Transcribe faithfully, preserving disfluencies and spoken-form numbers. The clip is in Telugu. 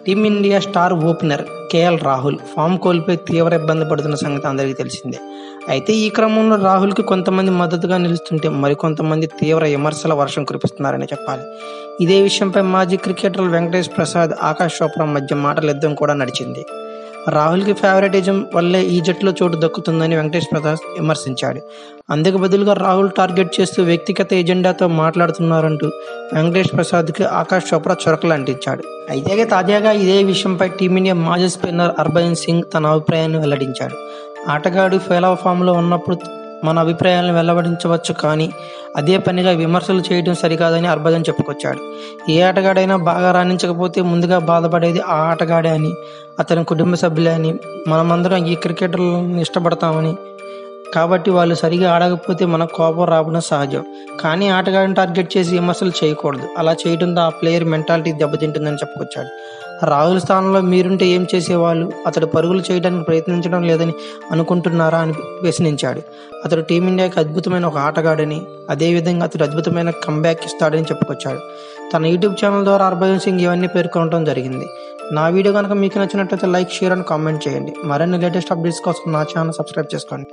Team India star opener KL Rahul form కోల్పోయి తీవ్ర ఇబ్బంది పడుతున్న సంగతి అందరికీ తెలిసిందే. అయితే ఈ క్రమంలో రాహుల్కి కొంతమంది మద్దతుగా నిలుస్తుంటే మరికొంతమంది తీవ్ర విమర్శల వర్షం కురిపిస్తున్నారని చెప్పాలి. ఇదే విషయంపై మాజీ క్రికెటర్లు వెంకటేష్ ప్రసాద్, ఆకాష్ చోప్రా మధ్య మాటల యుద్ధం కూడా నడిచింది. రాహుల్కి ఫేవరెటిజం వల్లే ఈ జట్టులో చోటు దక్కుతుందని వెంకటేష్ ప్రసాద్ విమర్శించాడు. అందుకు బదులుగా రాహుల్ టార్గెట్ చేస్తూ వ్యక్తిగత ఎజెండాతో మాట్లాడుతున్నారంటూ వెంకటేష్ ప్రసాద్కి ఆకాష్ చోప్రా చురకలు అంటించాడు. అయితే తాజాగా ఇదే విషయంపై టీమిండియా మాజీ స్పిన్నర్ హర్భజన్ సింగ్ తన అభిప్రాయాన్ని వెల్లడించాడు. ఆటగాడు ఫెయిల్ ఫామ్లో ఉన్నప్పుడు మన అభిప్రాయాలను వెల్లడించవచ్చు, కానీ అదే పనిగా విమర్శలు చేయడం సరికాదని హర్భజన్ చెప్పుకొచ్చాడు. ఏ ఆటగాడైనా బాగా రాణించకపోతే ముందుగా బాధపడేది ఆ ఆటగాడే అని, అతని కుటుంబ సభ్యులే అని, మనమందరం ఈ క్రికెటర్లను ఇష్టపడతామని, కాబట్టి వాళ్ళు సరిగా ఆడకపోతే మనకు కోపం రావడం సహజం. కానీ ఆటగాడిని టార్గెట్ చేసి విమర్శలు చేయకూడదు. అలా చేయడంతో ఆ ప్లేయర్ మెంటాలిటీ దెబ్బతింటుందని చెప్పుకొచ్చాడు. రాహుల్ స్థానంలో మీరుంటే ఏం చేసేవాళ్ళు? అతడు పరుగులు చేయడానికి ప్రయత్నించడం లేదని అనుకుంటున్నారా అని ప్రశ్నించాడు. అతడు టీమిండియాకి అద్భుతమైన ఒక ఆటగాడని, అదేవిధంగా అతడు అద్భుతమైన కంబ్యాక్ ఇస్తాడని చెప్పుకొచ్చాడు. తన యూట్యూబ్ ఛానల్ ద్వారా హర్భజన్ సింగ్ ఇవన్నీ పేర్కొనడం జరిగింది. నా వీడియో కనుక మీకు నచ్చినట్లయితే లైక్, షేర్ అండ్ కామెంట్ చేయండి. మరిన్ని లేటెస్ట్ అప్డేట్స్ కోసం నా ఛానల్ సబ్స్క్రైబ్ చేసుకోండి.